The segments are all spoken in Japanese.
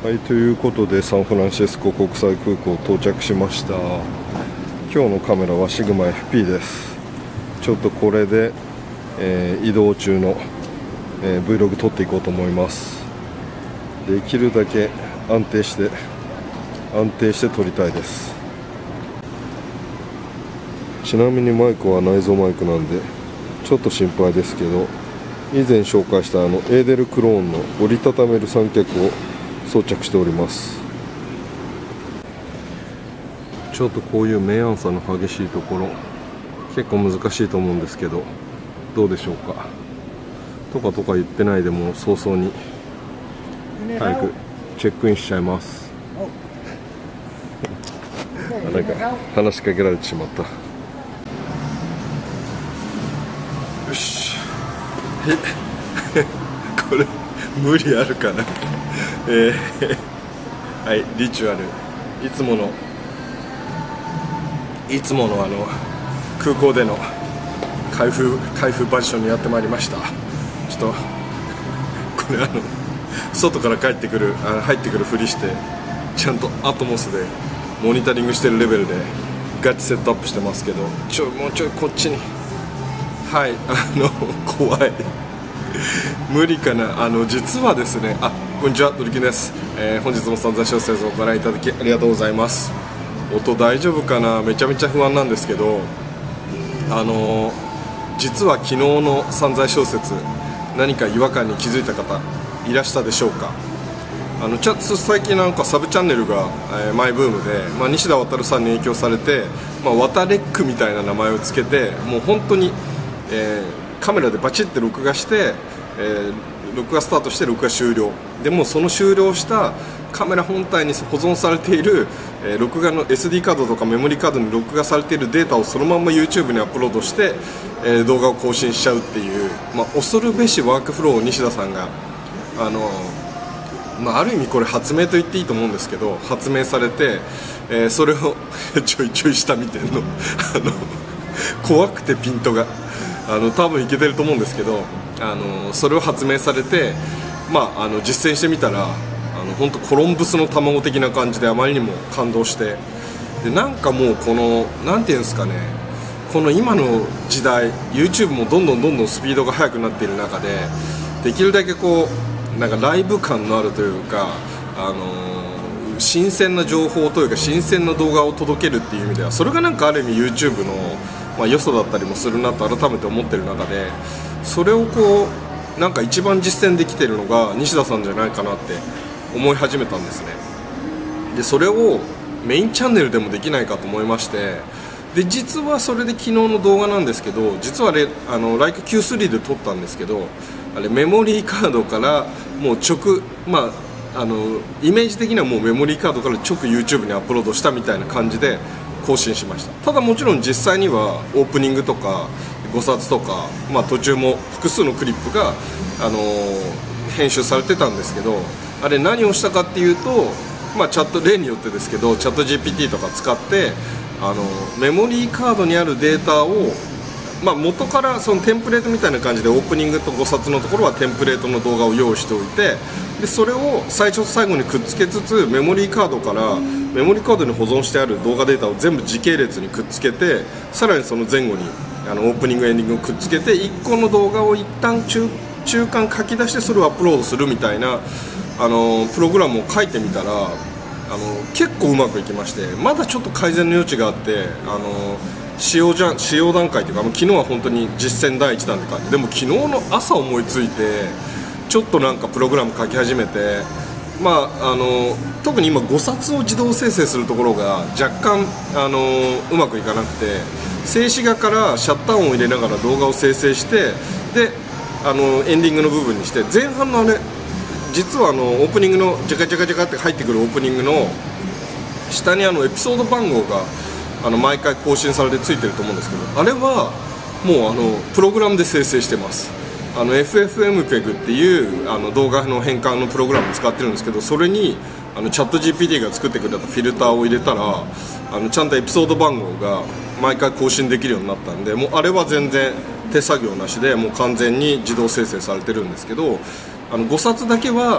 はい、ということでサンフランシスコ国際空港到着しました。今日のカメラはシグマ FP です。ちょっとこれで、移動中の、Vlog 撮っていこうと思います。できるだけ安定して撮りたいです。ちなみにマイクは内蔵マイクなんでちょっと心配ですけど、以前紹介したエーデルクローンの折りたためる三脚を装着しております。ちょっとこういう明暗差の激しいところ結構難しいと思うんですけど、どうでしょうか。とか言ってないでも早々に早くチェックインしちゃいます。なんか話しかけられてしまった。よしこれ無理あるかな。はい、リチュアルいつもの空港での開封バジションにやってまいりました。ちょっとこれ外から入ってくるふりしてちゃんとアトモスでモニタリングしてるレベルでガチセットアップしてますけど、もうちょいこっちに、はい、怖い無理かな。実はですね、こんにちは、ドリキンです。本日も散財小説をご覧いただきありがとうございます。音大丈夫かな。めちゃめちゃ不安なんですけど、実は昨日の散財小説何か違和感に気づいた方いらしたでしょうか。最近なんかサブチャンネルが、マイブームで、西田渉さんに影響されて、ワタレックみたいな名前をつけて、もう本当に、カメラでバチッて録画して、録画スタートして録画終了で、もうその終了したカメラ本体に保存されている、録画の SD カードとかメモリーカードに録画されているデータをそのまま YouTube にアップロードして、動画を更新しちゃうっていう、恐るべしワークフローを西田さんがある意味これ発明と言っていいと思うんですけど、発明されて、それをちょいちょい下見てるの怖くてピントが多分いけてると思うんですけど、それを発明されて、実践してみたら本当コロンブスの卵的な感じであまりにも感動して、でなんかもうこのなんていうんですかね、この今の時代 YouTube もどんどんスピードが速くなっている中で、できるだけこうなんかライブ感のあるというか、新鮮な情報というか新鮮な動画を届けるっていう意味では、それがなんかある意味 YouTube の、良さだったりもするなと改めて思ってる中で、それをこうなんか一番実践できているのが西田さんじゃないかなって思い始めたんですね。でそれをメインチャンネルでもできないかと思いまして、で実はそれで昨日の動画なんですけど、実はあれLike Q3 で撮ったんですけど、あれメモリーカードからもうイメージ的にはもうメモリーカードから直 YouTube にアップロードしたみたいな感じで更新しました。ただもちろん実際にはオープニングとか5冊とか、途中も複数のクリップが、編集されてたんですけど、あれ何をしたかっていうと、チャット例によってですけどチャット GPT とか使ってメモリーカードにあるデータを、元からそのテンプレートみたいな感じでオープニングと5冊のところはテンプレートの動画を用意しておいて、でそれを最初と最後にくっつけつつメモリーカードに保存してある動画データを全部時系列にくっつけて、さらにその前後にオープニングエンディングをくっつけて1個の動画を一旦中間書き出してそれをアップロードするみたいなプログラムを書いてみたら結構うまくいきまして、まだちょっと改善の余地があって、使用段階というか、昨日は本当に実践第1弾って感じで、も昨日の朝思いついてちょっとなんかプログラム書き始めて、特に今5冊を自動生成するところが若干うまくいかなくて、静止画からシャッター音を入れながら動画を生成して、でエンディングの部分にして、前半の実はオープニングのジャカジャカジャカって入ってくるオープニングの下にエピソード番号が毎回更新されてついてると思うんですけど、あれはもうプログラムで生成してます。FFmpeg っていう動画の変換のプログラムを使ってるんですけど、それにチャット GPT が作ってくれたフィルターを入れたらちゃんとエピソード番号が毎回更新できるようになったんで、もうあれは全然手作業なしでもう完全に自動生成されてるんですけど、5冊だけは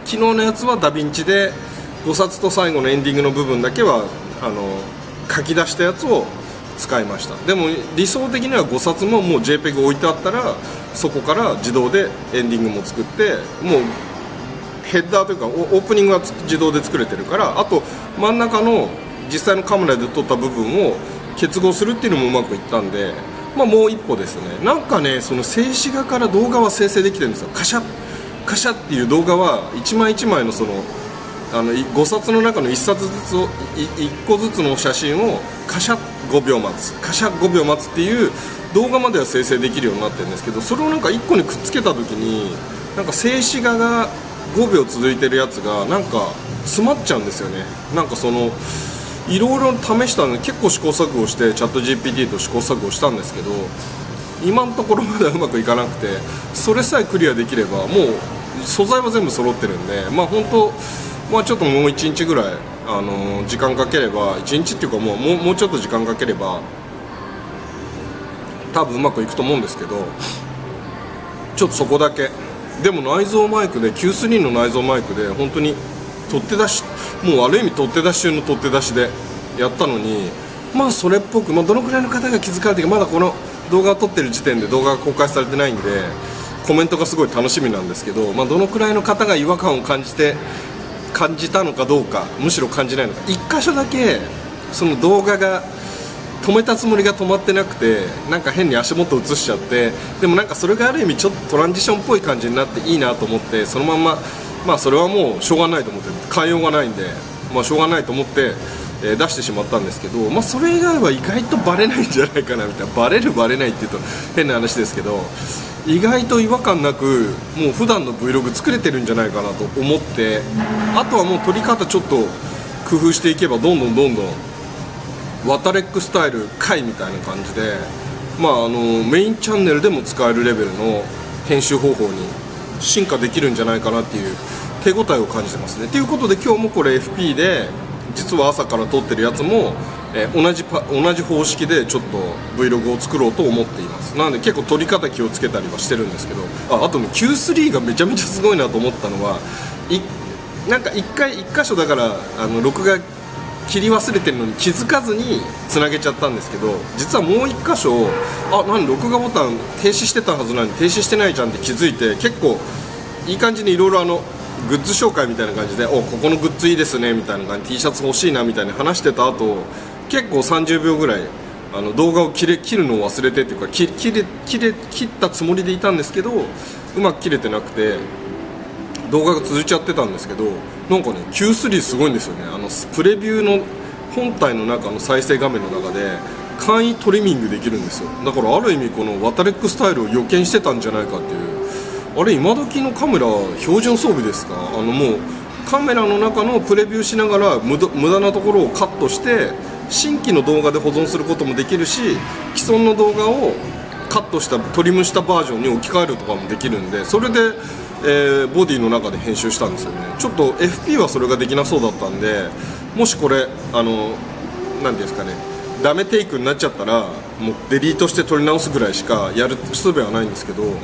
昨日のやつはダヴィンチで5冊と最後のエンディングの部分だけは書き出したやつを使いました。でも理想的には5冊ももう JPEG 置いてあったらそこから自動でエンディングも作って、もうヘッダーというかオープニングは自動で作れてるから、あと真ん中の実際のカメラで撮った部分を結合するっていうのもうまくいったんで、もう一歩ですね。なんかね、その静止画から動画は生成できてるんですよ。カシャッカシャッっていう動画は一枚一枚の5冊の中の1冊ずつを1個ずつの写真をカシャッ5秒待つ、カシャッ5秒待つっていう動画までは生成できるようになってるんですけど、それをなんか1個にくっつけた時になんか静止画が5秒続いてるやつがなんか詰まっちゃうんですよね。なんかいろいろ試したので結構試行錯誤してチャット GPT と試行錯誤したんですけど、今のところまだうまくいかなくて、それさえクリアできればもう素材は全部揃ってるんで、本当ちょっともう1日ぐらい時間かければ、1日っていうかもうちょっと時間かければ多分うまくいくと思うんですけど、ちょっとそこだけ。でも内蔵マイクで Q3 の内蔵マイクで本当に取って出し、もうある意味取って出し中の取って出しでやったのに、それっぽく、どのくらいの方が気づかれてるか、まだこの動画を撮ってる時点で動画が公開されてないんでコメントがすごい楽しみなんですけど、どのくらいの方が違和感を感じたのかどうか、むしろ感じないのか。1箇所だけその動画が止めたつもりが止まってなくて、なんか変に足元映しちゃって、でもなんかそれがある意味ちょっとトランジションっぽい感じになっていいなと思って、そのまんまそれはもうしょうがないと思って、変えようがないんで、しょうがないと思って出してしまったんですけど、それ以外は意外とバレないんじゃないかなみたいな。バレるバレないっていうと変な話ですけど、意外と違和感なくもう普段の Vlog 作れてるんじゃないかなと思って、あとはもう撮り方ちょっと工夫していけばどんどんワタレックスタイル回みたいな感じで、メインチャンネルでも使えるレベルの編集方法に進化できるんじゃないかなっていう手応えを感じてますね。ということで今日もこれ FP で実は朝から撮ってるやつも、同じ方式でちょっと Vlog を作ろうと思っています。なので結構撮り方気をつけたりはしてるんですけど、あとね Q3 がめちゃめちゃすごいなと思ったのは、なんか1箇所だから録画切り忘れてるのに気づかずにつなげちゃったんですけど、実はもう1箇所録画ボタン停止してたはずなのに停止してないじゃんって気づいて、結構いい感じにいろいろグッズ紹介みたいな感じで、ここのグッズいいですねみたいな感じで T シャツ欲しいなみたいに話してた後、結構30秒ぐらい動画を切るのを忘れてっていうか、切ったつもりでいたんですけどうまく切れてなくて動画が続いちゃってたんですけど、なんかね Q3 すごいんですよね。プレビューの本体の中の再生画面の中で簡易トリミングできるんですよ。だからある意味このワタレックスタイルを予見してたんじゃないかっていう。あれ今時のカメラ標準装備ですか。もうカメラの中のプレビューしながら無駄なところをカットして新規の動画で保存することもできるし、既存の動画をカットしたトリムしたバージョンに置き換えるとかもできるんで、それで、ボディの中で編集したんですよね。ちょっと FP はそれができなそうだったんで、もしこれ何ていうんですかね、ダメテイクになっちゃったらもうデリートして撮り直すぐらいしかやる術はないんですけど、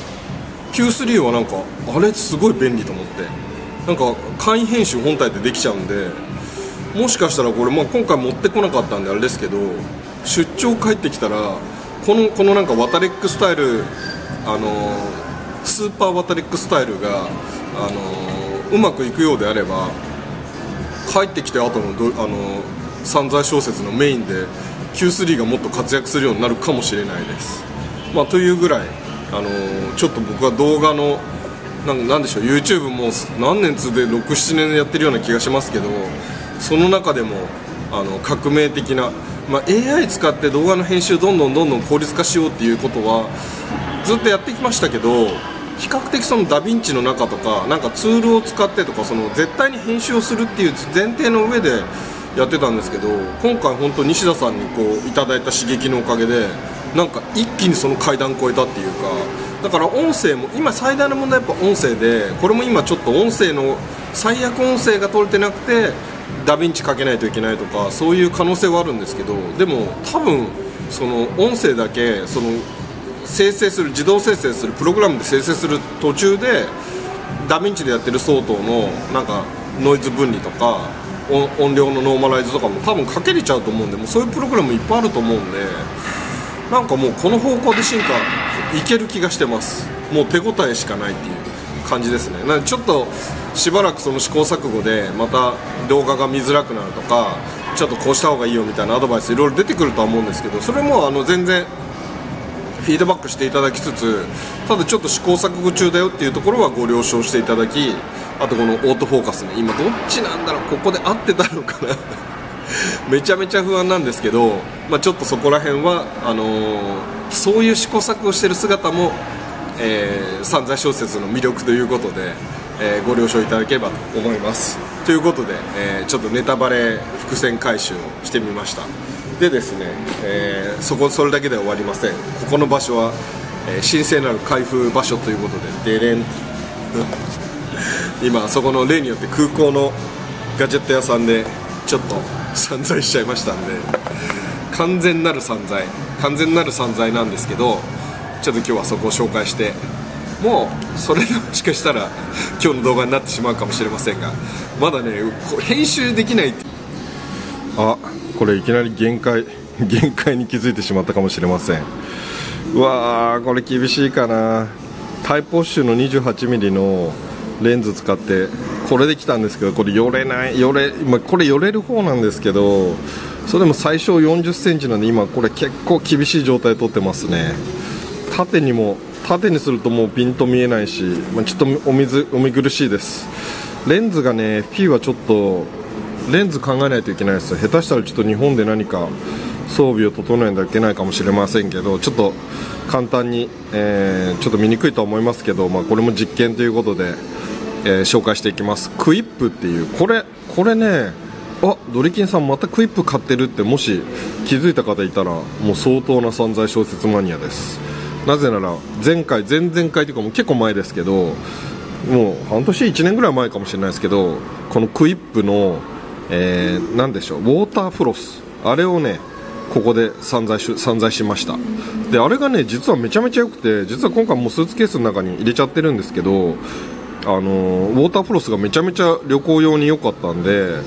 Q3 はなんかあれすごい便利と思って、なんか簡易編集本体でできちゃうんで、もしかしたらこれ、今回持ってこなかったんであれですけど、出張帰ってきたらこのなんかワタレックスタイルスーパーワタレックスタイルがうまくいくようであれば、帰ってきて後の散財小説のメインで Q3 がもっと活躍するようになるかもしれないです。というぐらいちょっと僕は動画のなんでしょう、 YouTube も何年つで 6,7 年やってるような気がしますけど、その中でも革命的な、AI 使って動画の編集どんどん効率化しようっていうことはずっとやってきましたけど、比較的そのダヴィンチの中とかなんかツールを使ってとか、絶対に編集をするっていう前提の上でやってたんですけど、今回本当西田さんにいただいた刺激のおかげでなんか一気にその階段超えたっていうか、だから音声も今最大の問題はやっぱ音声で、これも今ちょっと音声の最悪音声が取れてなくてダヴィンチかけないといけないとか、そういう可能性はあるんですけど、でも多分その音声だけ自動生成するプログラムで生成する途中でダヴィンチでやってる相当のなんかノイズ分離とか音量のノーマライズとかも多分かけれちゃうと思うんで、もうそういうプログラムいっぱいあると思うんで、なんかもうこの方向で進化いける気がしてます。もう手応えしかないっていう感じですね。なのでちょっとしばらくその試行錯誤でまた動画が見づらくなるとか、ちょっとこうした方がいいよみたいなアドバイスいろいろ出てくるとは思うんですけど、それも全然フィードバックしていただきつつ、ただちょっと試行錯誤中だよっていうところはご了承していただき、あとこのオートフォーカスね、今どっちなんだろう、ここで合ってたのかなめちゃめちゃ不安なんですけど、ちょっとそこら辺はそういう試行錯誤してる姿も、散財小説の魅力ということで、ご了承いただければと思います。ということで、ちょっとネタバレ伏線回収をしてみました。でですね、それだけでは終わりません。ここの場所は、神聖なる開封場所ということで、デレン今そこの例によって空港のガジェット屋さんでちょっと散財しちゃいましたんで、完全なる散財なんですけど、ちょっと今日はそこを紹介して、もうそれでもしかしたら今日の動画になってしまうかもしれませんが、まだね編集できない。これいきなり限界に気づいてしまったかもしれません。うわー、これ厳しいかな。タイプウォッシュの 28mm のレンズ使ってこれで来たんですけど、これこれ寄れる方なんですけど、それでも最小40センチなんで、今これ結構厳しい状態で撮ってますね。縦にするともうピンと見えないし、ちょっとお見苦しいです。レンズがね、P はちょっとレンズ考えないといけないです。下手したらちょっと日本で何か装備を整えないといけないかもしれませんけど、ちょっと簡単に、ちょっと見にくいとは思いますけど、これも実験ということで、紹介していきます。クイップっていう、これね、ドリキンさんまたクイップ買ってるって、もし気づいた方いたらもう相当な散財小説マニアです。なぜなら前々回というかもう結構前ですけど、もう半年1年ぐらい前かもしれないですけど、このクイップの、なんでしょう、ウォーターフロス、あれをねここで散財しました。であれがね実はめちゃめちゃ良くて、実は今回もうスーツケースの中に入れちゃってるんですけど、ウォーターフロスがめちゃめちゃ旅行用に良かったんで、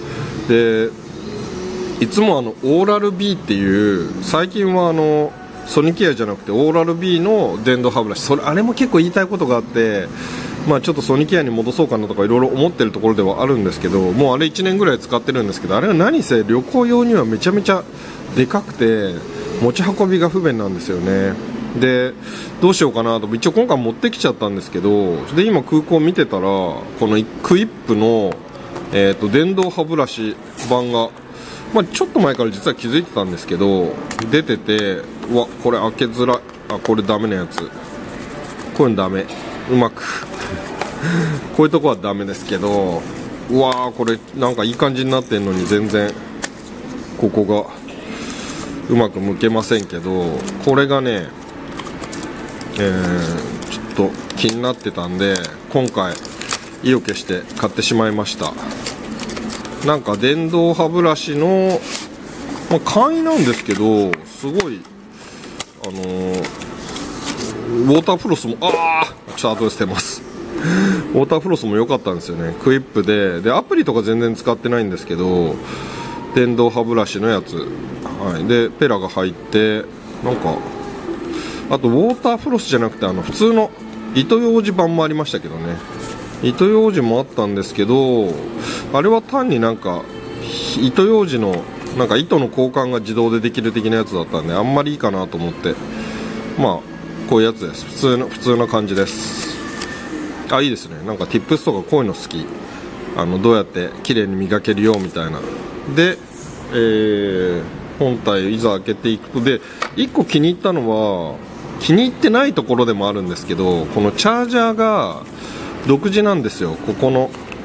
いつもオーラル B っていう、最近はソニケアじゃなくてオーラル B の電動歯ブラシ、あれも結構言いたいことがあって、ちょっとソニケアに戻そうかなとかいろいろ思ってるところではあるんですけど、もうあれ1年ぐらい使ってるんですけど、あれは何せ旅行用にはめちゃめちゃでかくて持ち運びが不便なんですよね。でどうしようかなと、一応今回持ってきちゃったんですけど、で今空港見てたらこのクイップの、電動歯ブラシ版が、ちょっと前から実は気づいてたんですけど出てて、これ開けづらい、これダメなやつ、こういうのダメ、うまくこういうとこはダメですけど、これなんかいい感じになってんのに全然ここがうまく向けませんけど、これがねちょっと気になってたんで今回意を決して買ってしまいました。なんか電動歯ブラシの、簡易なんですけど、すごいウォーターフロスもちょっと後で捨てますウォーターフロスも良かったんですよね。クイップでアプリとか全然使ってないんですけど、電動歯ブラシのやつ、でペラが入って、なんかあとウォーターフロスじゃなくて普通の糸ようじ版もありましたけどね、糸ようじもあったんですけど、あれは単になんか糸ようじのなんか糸の交換が自動でできる的なやつだったんで、あんまりいいかなと思って、こういうやつです。普通な感じです。いいですね。なんか Tips とかこういうの好き。どうやって綺麗に磨けるよみたいな。で、本体いざ開けていくと、で1個気に入ったのは、気に入ってないところでもあるんですけど、このチャージャーが独自なんですよ。ここの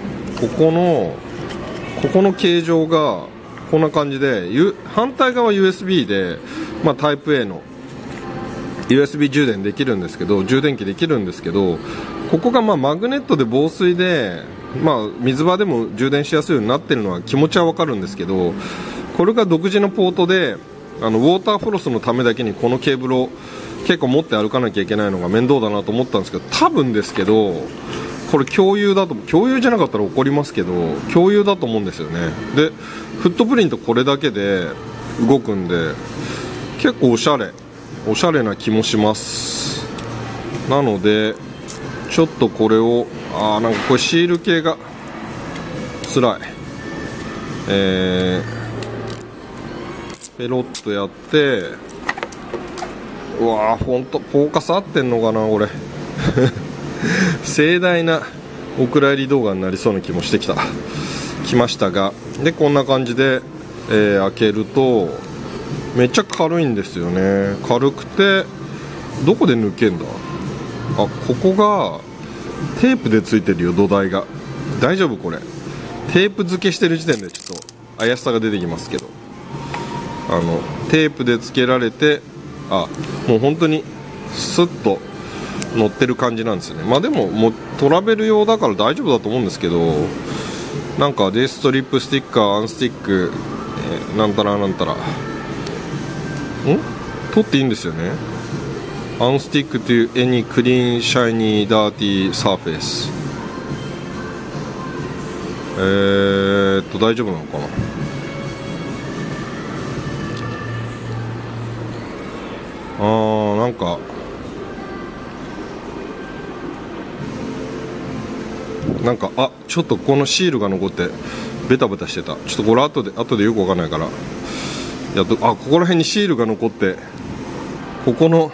形状がこんな感じで、反対側 USB で、タイプ A の USB 充電できるんですけど、充電器できるんですけど、ここがマグネットで防水で、水場でも充電しやすいようになってるのは気持ちはわかるんですけど、これが独自のポートで、ウォーターフロスのためだけにこのケーブルを結構持って歩かなきゃいけないのが面倒だなと思ったんですけど、多分ですけどこれ共有だと、共有じゃなかったら怒りますけど共有だと思うんですよね。でフットプリントこれだけで動くんで結構おしゃれな気もします。なのでちょっとこれをなんかこれシール系がつらい。ペロッとやって、うわーフォーカス合ってんのかなこれ盛大なお蔵入り動画になりそうな気もしてきましたが、でこんな感じで、開けるとめっちゃ軽いんですよね。軽くてどこで抜けんだ。ここがテープでついてるよ、土台が。大丈夫これ。テープ付けしてる時点でちょっと怪しさが出てきますけど、テープで付けられてもう本当にスッと乗ってる感じなんですよね。でももうトラベル用だから大丈夫だと思うんですけど、なんかデイストリップスティッカーアンスティック、なんたら取っていいんですよね。アンスティックというany clean shiny dirty surface。大丈夫なのかな。なんかちょっとこのシールが残ってベタベタしてた。ちょっとこれ後でよくわかんないからここら辺にシールが残って、この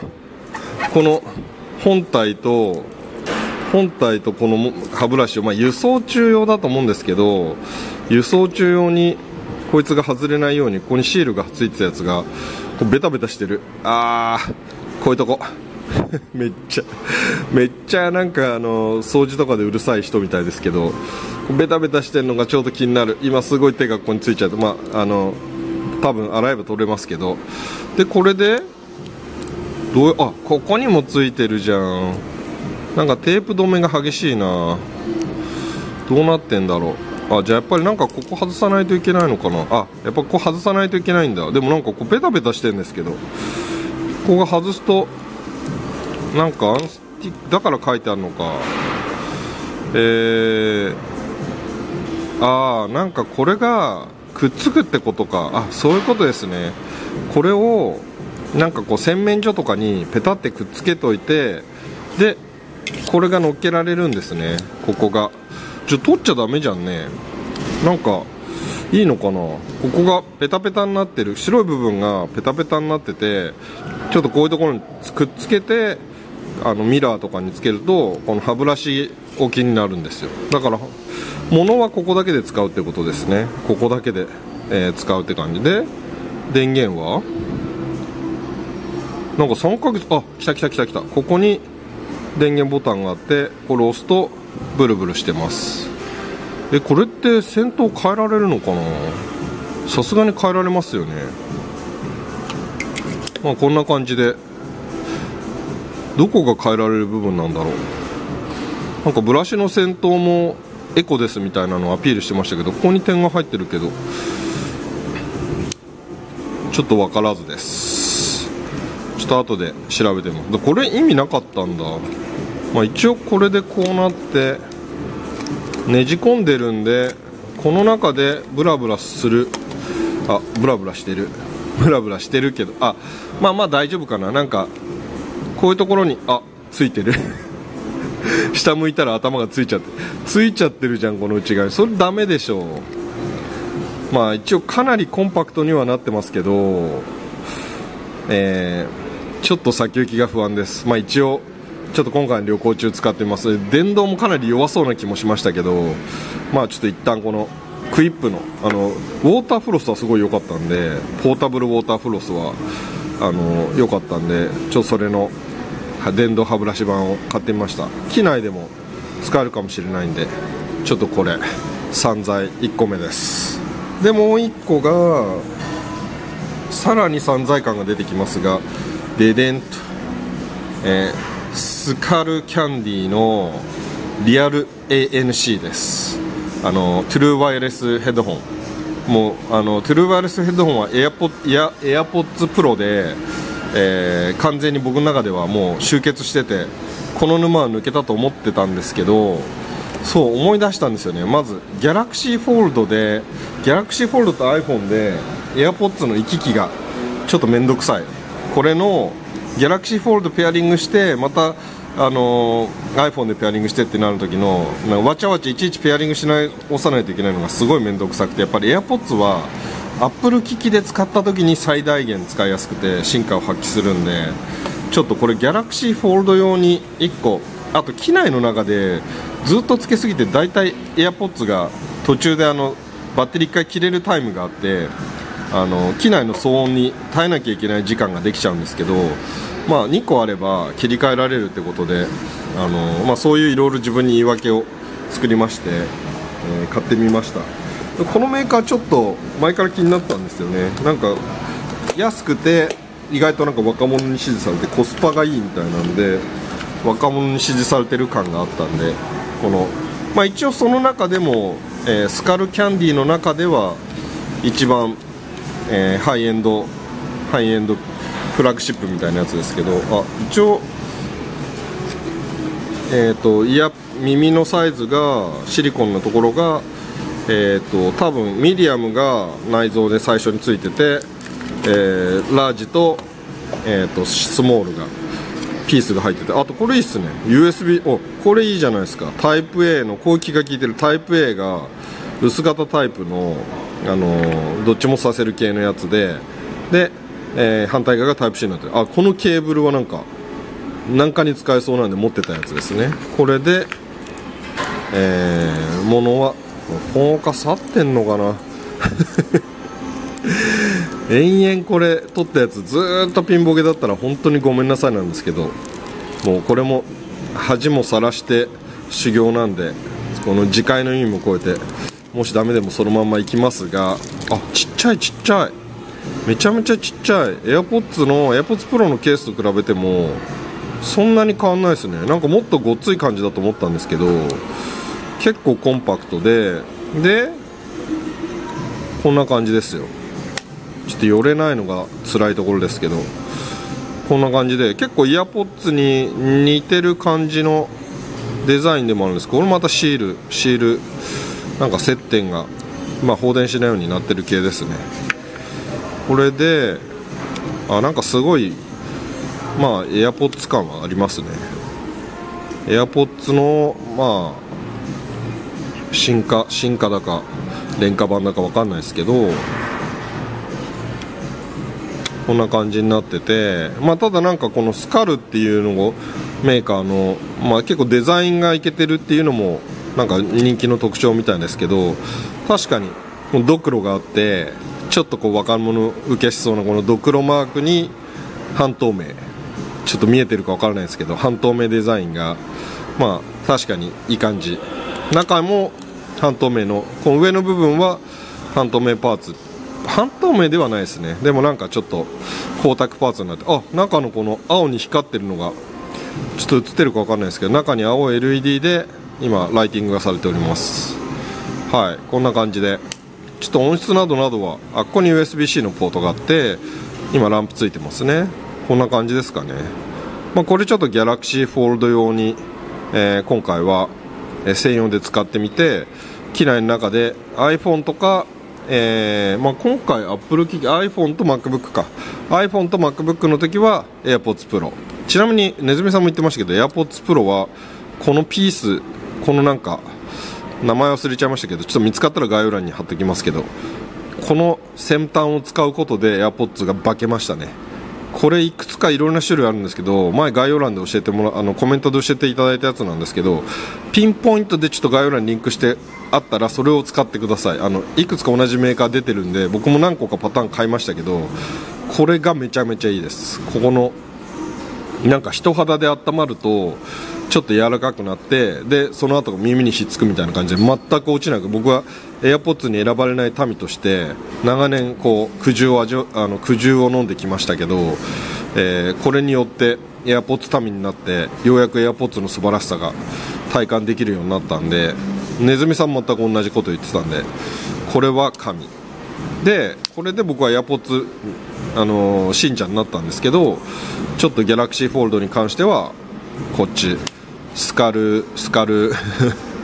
本体とこの歯ブラシを、輸送中用だと思うんですけど、輸送中用にこいつが外れないようにここにシールがついてたやつがこうベタベタしてる。こういうとこめっちゃなんか掃除とかでうるさい人みたいですけど、ベタベタしてるのがちょうど気になる。今すごい手がここについちゃうと、多分洗えば取れますけど、でこれでここにもついてるじゃん。なんかテープ止めが激しいな。どうなってんだろう。じゃあやっぱりなんかここ外さないといけないのかな。やっぱここ外さないといけないんだ。でもなんかこうベタベタしてるんですけど、ここが外すとなんかアンスティックだから書いてあるのか。なんかこれがくっつくってことか。そういうことですね。これをなんかこう洗面所とかにペタってくっつけといて、でこれが乗っけられるんですね。ここが取っちゃダメじゃんね。なんかいいのかな。ここがペタペタになってる、白い部分がペタペタになってて、ちょっとこういうところにくっつけてミラーとかにつけるとこの歯ブラシ置きになるんですよ。だから物はここだけで使うってことですね。ここだけで、使うって感じで、電源はなんか3ヶ月来た。ここに電源ボタンがあって、これ押すとブルブルしてます。これって先頭変えられるのかな。さすがに変えられますよね。こんな感じで、どこが変えられる部分なんだろう。なんかブラシの先頭もエコですみたいなのをアピールしてましたけど、ここに点が入ってるけどちょっと分からずです。ちょっと後で調べても、これ意味なかったんだ。一応これでこうなってねじ込んでるんで、この中でブラブラする。ブラブラしてるけど、大丈夫かな。なんかこういうところについてる下向いたら頭がついちゃってるじゃん、この内側に。それダメでしょう。一応かなりコンパクトにはなってますけど、ちょっと先行きが不安です。一応ちょっと今回の旅行中使ってみます。電動もかなり弱そうな気もしましたけど、ちょっと一旦このクイップのウォーターフロスはすごい良かったんで、ポータブルウォーターフロスは良かったんで、それの電動歯ブラシ版を買ってみました。機内でも使えるかもしれないんで、ちょっとこれ散財1個目です。でもう1個がさらに散財感が出てきますが、デデンと、スカルキャンディのリアル ANC です。トゥルーワイヤレスヘッドホン。もうトゥルーワイヤレスヘッドホンはAirPods Pro で、完全に僕の中ではもう集結してて、この沼は抜けたと思ってたんですけど、 そう思い出したんですよね。まずギャラクシーフォールドと iPhone で AirPods の行き来がちょっとめんどくさい。これのギャラクシーフォールドペアリングしてまたiPhone でペアリングしてってなる時のわちゃわちゃいちいちペアリング押さないといけないのがすごい面倒くさくて、やっぱり AirPods は Apple 機器で使った時に最大限使いやすくて進化を発揮するんで、ちょっとこれ Galaxy Fold 用に1個、あと機内の中でずっとつけすぎてだいたい AirPods が途中でバッテリー1回切れるタイムがあって、機内の騒音に耐えなきゃいけない時間ができちゃうんですけど、まあ、2個あれば切り替えられるってことで、そういういろいろ自分に言い訳を作りまして、買ってみました。このメーカーちょっと前から気になったんですよね。なんか安くて意外となんか若者に支持されてコスパがいいみたいなんで、若者に支持されてる感があったんで、一応その中でも、スカルキャンディーの中では一番、ハイエンドフラッグシップみたいなやつですけど、一応耳のサイズがシリコンのところが多分ミディアムが内蔵で最初についてて、ラージと、スモールがピースが入ってて、あとこれいいっすね、 USB、 これいいじゃないですか。タイプ A の後期が効いてるタイプ A が薄型タイプの、どっちもさせる系のやつで、反対側がタイプ C になってる。このケーブルはなんかに使えそうなんで持ってたやつですね。これで、物はフォーカス合ってんのかな延々これ撮ったやつずーっとピンボケだったら本当にごめんなさいなんですけど、もうこれも恥もさらして修行なんで、この次回の意味も超えて、もしダメでもそのまんまいきますが、ちっちゃいめちゃめちゃちっちゃい。 AirPods Pro のケースと比べてもそんなに変わんないですね。なんかもっとごっつい感じだと思ったんですけど、結構コンパクトでこんな感じですよ。ちょっと寄れないのが辛いところですけど、こんな感じで結構イヤポッツに似てる感じのデザインでもあるんですけど、これまたシールなんか接点が、放電しないようになってる系ですね。これでなんかすごいエアポッツ感はありますね。エアポッツの進化だか廉価版だか分かんないですけど、こんな感じになってて、ただなんかこのスカルっていうのをメーカーの、結構デザインがいけてるっていうのもなんか人気の特徴みたいですけど、確かにドクロがあって、ちょっと若者受けしそうなこのドクロマークに半透明、ちょっと見えてるか分からないですけど半透明デザインが確かにいい感じ。中も半透明のこの上の部分は半透明パーツ、半透明ではないですね。でもなんかちょっと光沢パーツになって、中のこの青に光ってるのがちょっと映ってるか分かんないですけど、中に青い LED で今ライティングがされております。こんな感じで、ちょっと音質などはここに USB-C のポートがあって、今ランプついてますね。こんな感じですかね。これちょっと Galaxy Fold 用に、今回は専用で使ってみて、機内の中で iPhone とか、今回 Apple 機器 iPhone と MacBook か iPhone と MacBook の時は AirPods Pro、 ちなみにねずみさんも言ってましたけど AirPods Pro はこのピース、このなんか名前忘れちゃいましたけど、ちょっと見つかったら概要欄に貼っておきますけど、この先端を使うことで AirPods が化けましたね。これいくつかいろんな種類あるんですけど、前概要欄で教えてもらコメントで教えていただいたやつなんですけど、ピンポイントでちょっと概要欄にリンクしてあったらそれを使ってください。いくつか同じメーカー出てるんで、僕も何個かパターン買いましたけど、これがめちゃめちゃいいです。ここのなんか人肌で温まるとちょっと柔らかくなって、でその後耳にひっつくみたいな感じで全く落ちなく、僕は AirPods に選ばれない民として長年苦渋を飲んできましたけど、これによって AirPods 民になってようやく AirPods の素晴らしさが体感できるようになったんで、ねずみさんも全く同じこと言ってたんで、これは神で、これで僕は AirPods信者になったんですけど、ちょっと Galaxy Fold に関してはこっちスカル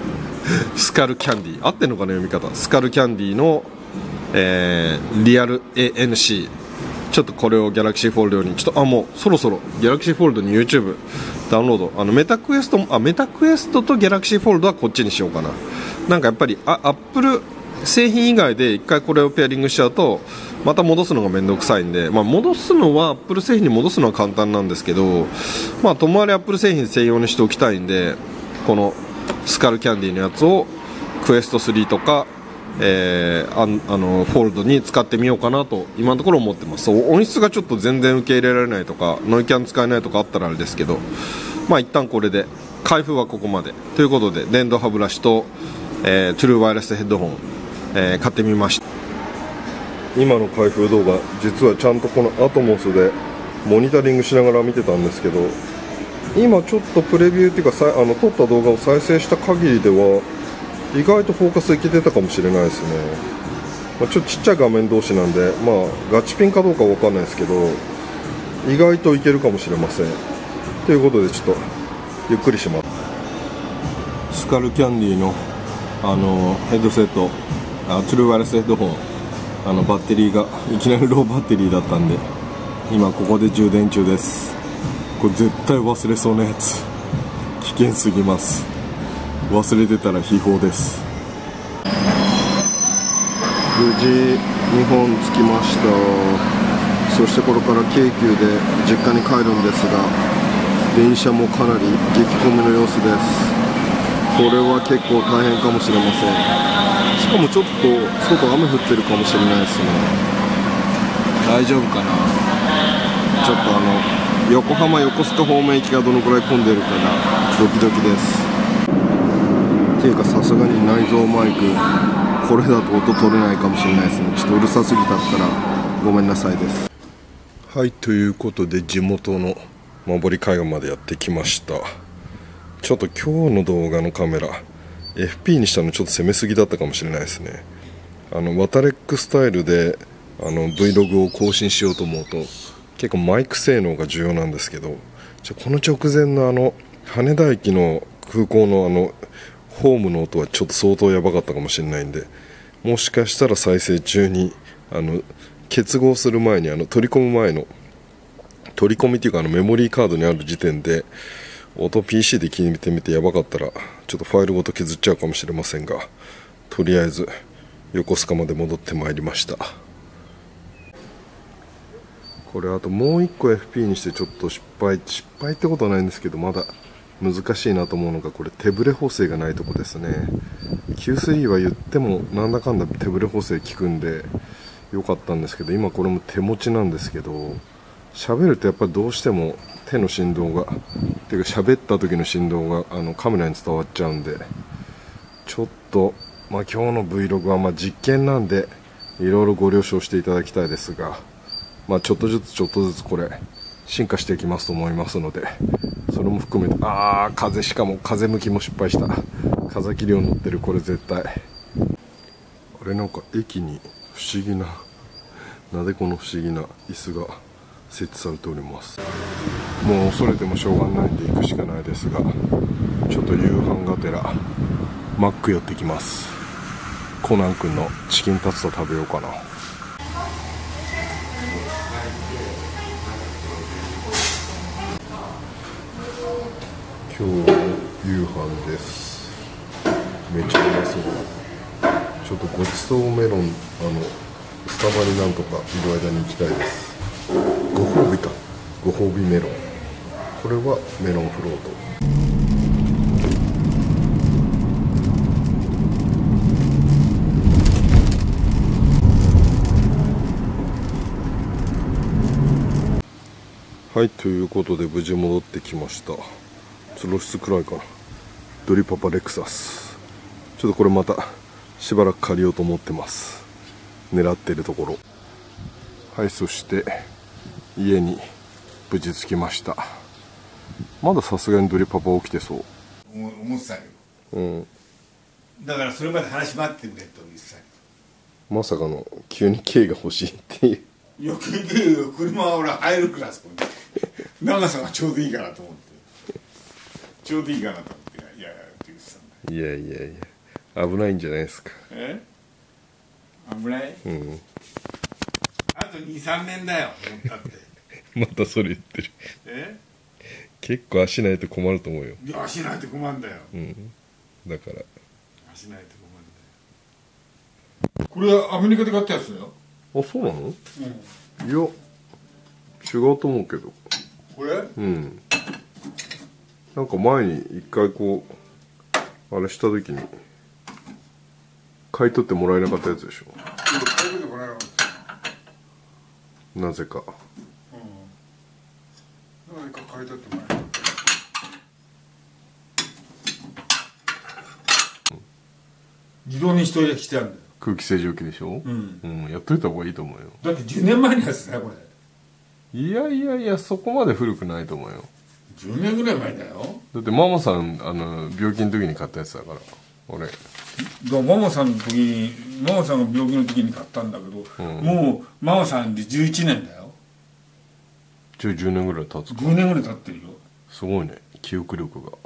スカルキャンディー合ってんのかな読み方。スカルキャンディーの、リアル ANC、 ちょっとこれをギャラクシーフォールドにちょっともうそろそろギャラクシーフォールドに YouTube ダウンロード、メタクエストとギャラクシーフォールドはこっちにしようかな。なんかやっぱりアップル製品以外で1回これをペアリングしちゃうとまた戻すのがめんどくさいんで、戻すのはアップル製品に戻すのは簡単なんですけど、ともあれアップル製品専用にしておきたいんで、このスカルキャンディーのやつをクエスト3とか、フォールドに使ってみようかなと今のところ思ってます。音質がちょっと全然受け入れられないとかノイキャン使えないとかあったらあれですけど、一旦これで開封はここまでということで、電動歯ブラシと、トゥルーワイヤレスヘッドホン、買ってみました。今の開封動画実はちゃんとこのアトモスでモニタリングしながら見てたんですけど、今ちょっとプレビューっていうか撮った動画を再生した限りでは意外とフォーカスいけてたかもしれないですね。ちょっとちっちゃい画面同士なんで、ガチピンかどうかわかんないですけど意外といけるかもしれません。ということでちょっとゆっくりします。スカルキャンディーのヘッドセット、トゥルーワイヤレスヘッドホン、バッテリーがいきなりローバッテリーだったんで今ここで充電中です。これ絶対忘れそうなやつ、危険すぎます。忘れてたら秘宝です。無事日本着きました。そしてこれから京急で実家に帰るんですが、電車もかなり激混みの様子です。これは結構大変かもしれません。しかもちょっと外雨降ってるかもしれないですね。大丈夫かな。ちょっと横浜横須賀方面行きがどのくらい混んでるかがドキドキです。っていうかさすがに内蔵マイクこれだと音取れないかもしれないですね。ちょっとうるさすぎたったらごめんなさいです。はい、ということで地元の守海岸までやってきました。ちょっと今日の動画のカメラ FP にしたのちょっと攻めすぎだったかもしれないですね。ワタレックスタイルでVlog を更新しようと思うと結構マイク性能が重要なんですけど、この直前の羽田駅の空港のホームの音はちょっと相当やばかったかもしれないんで、もしかしたら再生中に結合する前に取り込む前の取り込みっていうかメモリーカードにある時点で音 PC で聞いてみてやばかったらちょっとファイルごと削っちゃうかもしれませんが、とりあえず横須賀まで戻ってまいりました。これあともう1個 FP にしてちょっと失敗ってことはないんですけど、まだ難しいなと思うのがこれ手ブレ補正がないとこですね。 Q3 は言ってもなんだかんだ手ブレ補正効くんでよかったんですけど、今これも手持ちなんですけど、喋るとやっぱりどうしても手の振動がていうか喋った時の振動がカメラに伝わっちゃうんで、ちょっと今日の Vlog は実験なんでいろいろご了承していただきたいですが、ちょっとずつこれ進化していきますと思いますので、それも含めてしかも風向きも失敗した。風切りを乗ってるこれ絶対あれ、なんか駅に不思議ななでこの不思議な椅子が設置されております。もう恐れてもしょうがないんで行くしかないですが、ちょっと夕飯がてらマック寄ってきます。コナン君のチキンタツタ食べようかな。今日の夕飯です。めっちゃうまそうだ。ちょっとごちそうメロンスタバになんとかいる間に行きたいです。ご褒美メロン。これはメロンフロート。はい、ということで無事戻ってきました。露出くらいかな。ドリパパレクサス。ちょっとこれまたしばらく借りようと思ってます。狙ってるところ。はい、そして家に無事着きました。まださすがにドリパパ起きてそう。 思ってたよ。だからそれまで話待ってくれと言ってたけど。まさかの急に K が欲しいっていう。 いや、K 車は俺入るからそこに。長さがちょうどいいかなと思って。ちょうどいいかなと思って、いやって言ってたんだ。 いや。 危ないんじゃないですか。 危ない。 うん。 あと2、3年だよ。だって。 またそれ言ってる。結構足ないと困ると思うよ。 いや、足ないと困るんだよ。 うん。だから。 足ないと困るんだよ。これはアメリカで買ったやつだよ。 あ、そうなの？うん。いや、違うと思うけど。 これ？ うん。なんか前に一回こうあれした時に買い取ってもらえなかったやつでしょ。 買い取ってもらえなかった。 なぜか。 うん。なぜか買い取ってもらえなかった。自動にしといてきてあるんだよ。 空気清浄機でしょ。うん、やっといた方がいいと思うよ。 だって10年前のやつだよこれ。 いやいやいや、そこまで古くないと思うよ。 10年ぐらい前だよ。 だってママさん病気の時に買ったやつだから俺。 ママさんの時にママさんが病気の時に買ったんだけど、もうママさんで11年だよ。 10年ぐらい経つか。 10年ぐらい経ってるよ。 すごいね、記憶力が。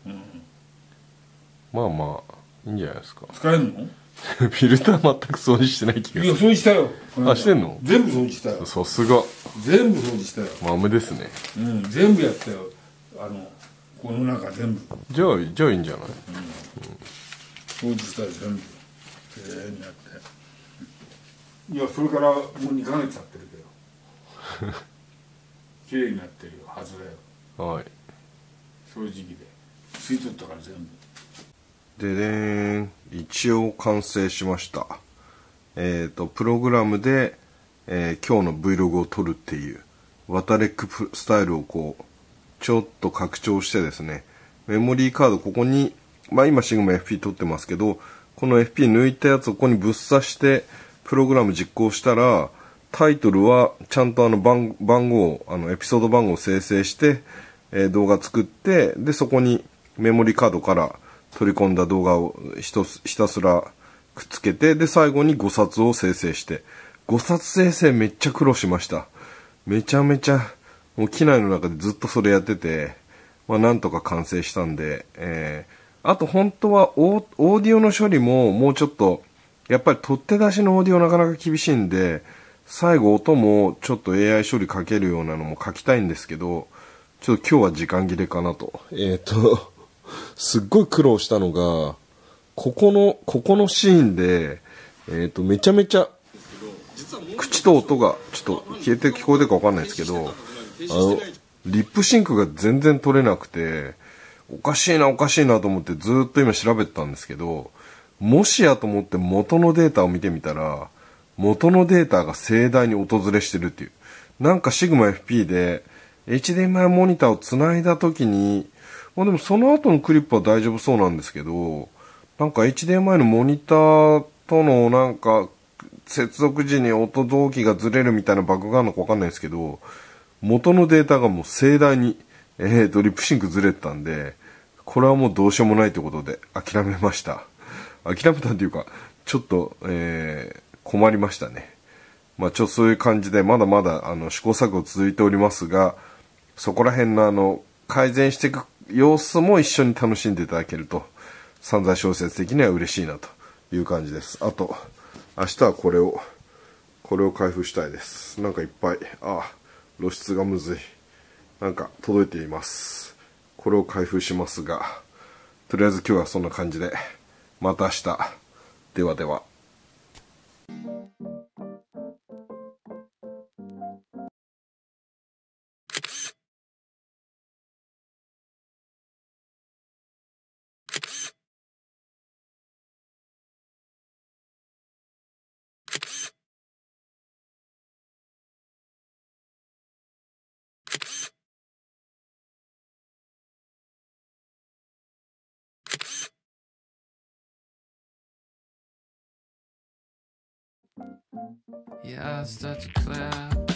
まあまあいいんじゃないですか。 使えるの？ フィルター全く掃除してない気がする。 いや、掃除したよ。 あ、してんの？ 全部掃除したよ。 さすが。 全部掃除したよ。 豆ですね。 うん、全部やったよ。この中全部。 じゃあいいんじゃない？ 掃除したよ、全部。きれいにやって。いや、それからもう2ヶ月経ってるけど。きれいになってるよ、はずだよ。 はい。 掃除機で。吸い取ったから全部。 ででーん、一応完成しました。プログラムで、今日の Vlog を撮るっていうワタレックスタイルをこうちょっと拡張してですね、メモリーカードここに、まあ今シグマ FP 撮ってますけど、この FP 抜いたやつをここにぶっ刺してプログラム実行したら、タイトルはちゃんと番号、エピソード番号を生成して、動画作って、でそこにメモリーカードから取り込んだ動画をひたすらくっつけて、で最後に5冊を生成して、5冊生成めっちゃ苦労しました。めちゃめちゃもう機内の中でずっとそれやってて、まあなんとか完成したんで、あと本当はオーディオの処理ももうちょっとやっぱり取って出しのオーディオなかなか厳しいんで、最後音もちょっと AI 処理かけるようなのも書きたいんですけど、ちょっと今日は時間切れかなと。すっごい苦労したのが、ここのシーンで、めちゃめちゃ、口と音が、ちょっと消えて聞こえてるかわかんないですけど、リップシンクが全然取れなくて、おかしいなと思ってずっと今調べてたんですけど、もしやと思って元のデータを見てみたら、元のデータが盛大に音ずれしてるっていう。なんかシグマ FP で HDMI モニターをつないだ時に、まあでもその後のクリップは大丈夫そうなんですけど、なんか HDMI のモニターとのなんか接続時に音同期がずれるみたいなバグがあるのかわかんないですけど、元のデータがもう盛大に、リップシンクずれてたんで、これはもうどうしようもないということで諦めました。諦めたっていうか、ちょっと、困りましたね。まあちょっとそういう感じで、まだまだ試行錯誤続いておりますが、そこら辺の改善していく様子も一緒に楽しんでいただけると、散財小説的には嬉しいなという感じです。あと、明日はこれを開封したいです。なんかいっぱい、露出がむずい。なんか届いています。これを開封しますが、とりあえず今日はそんな感じで、また明日。ではでは。 Yeah, I start to clap.